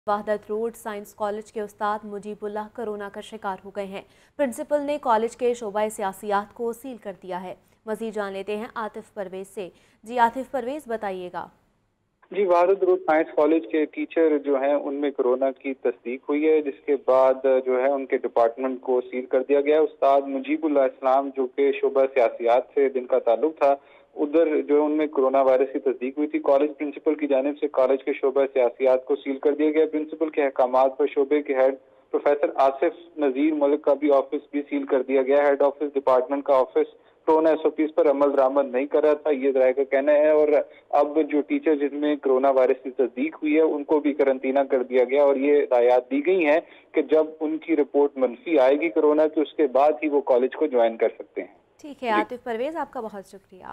वहदत road science college के उस्ताद Mujibullah corona का शिकार हो गए हैं। प्रिंसिपल ने कॉलेज के शोबा सियासियात को सील कर दिया है। मजीद जान लेते हैं आतिफ परवेज से। जी आतिफ परवेज, बताइएगा। जी, वहदत रोड साइंस कॉलेज के टीचर जो हैं उनमें कोरोना की तस्दीक हुई है, जिसके बाद जो है उनके डिपार्टमेंट को सील कर दिया गया है। उस्ताद मुजीबुल्लाह इस्लाम जो कि शोबा सियासियात से जिनका ताल्लुक था, उधर जो उनमें कोरोना वायरस की तस्दीक हुई थी। कॉलेज प्रिंसिपल की जानिब से कॉलेज के शोबा सियासियात को सील कर दिया गया। प्रिंसिपल के अहकामात पर शोबे के हेड प्रोफेसर आसिफ नजीर मलिक का भी ऑफिस भी सील कर दिया गया। हेड ऑफिस डिपार्टमेंट का ऑफिस कोरोना एसओपीज पर अमल दरामद नहीं कर रहा था, ये जराये का कहना है। और अब जो टीचर जिनमें कोरोना वायरस की तस्दीक हुई है उनको भी करंतना कर दिया गया और ये हिदायत दी गई है कि जब उनकी रिपोर्ट मनफी आएगी कोरोना की, उसके बाद ही वो कॉलेज को ज्वाइन कर सकते हैं। ठीक है जी। आतिफ परवेज, आपका बहुत शुक्रिया।